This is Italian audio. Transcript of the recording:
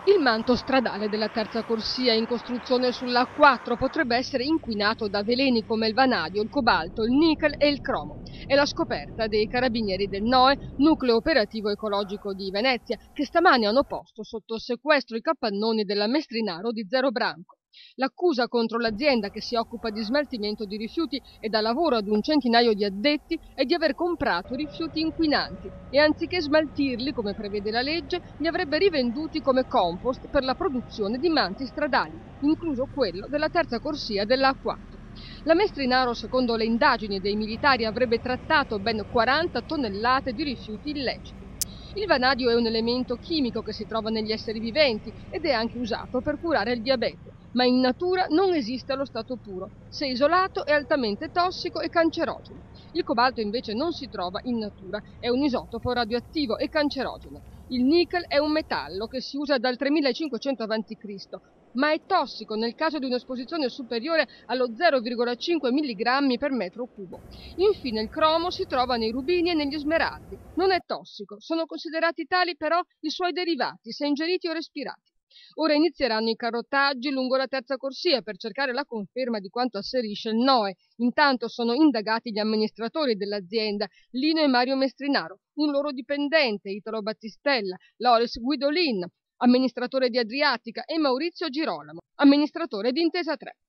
Il manto stradale della terza corsia in costruzione sulla A4 potrebbe essere inquinato da veleni come il vanadio, il cobalto, il nichel e il cromo. È la scoperta dei carabinieri del NOE, nucleo operativo ecologico di Venezia, che stamani hanno posto sotto sequestro i capannoni della Mestrinaro di Zero Branco. L'accusa contro l'azienda che si occupa di smaltimento di rifiuti e dà lavoro ad un centinaio di addetti è di aver comprato rifiuti inquinanti e anziché smaltirli, come prevede la legge, li avrebbe rivenduti come compost per la produzione di manti stradali, incluso quello della terza corsia dell'A4. La Mestrinaro, secondo le indagini dei militari, avrebbe trattato ben 40 tonnellate di rifiuti illeciti. Il vanadio è un elemento chimico che si trova negli esseri viventi ed è anche usato per curare il diabete, ma in natura non esiste allo stato puro. Se isolato è altamente tossico e cancerogeno. Il cobalto invece non si trova in natura, è un isotopo radioattivo e cancerogeno. Il nickel è un metallo che si usa dal 3500 a.C., ma è tossico nel caso di un'esposizione superiore allo 0,5 mg per metro cubo. Infine il cromo si trova nei rubini e negli smeraldi. Non è tossico, sono considerati tali però i suoi derivati, se ingeriti o respirati. Ora inizieranno i carrottaggi lungo la terza corsia per cercare la conferma di quanto asserisce il NOE. Intanto sono indagati gli amministratori dell'azienda, Lino e Mario Mestrinaro, un loro dipendente, Italo Battistella, Loris Guidolin, amministratore di Adriatica, e Maurizio Girolamo, amministratore di Intesa 3.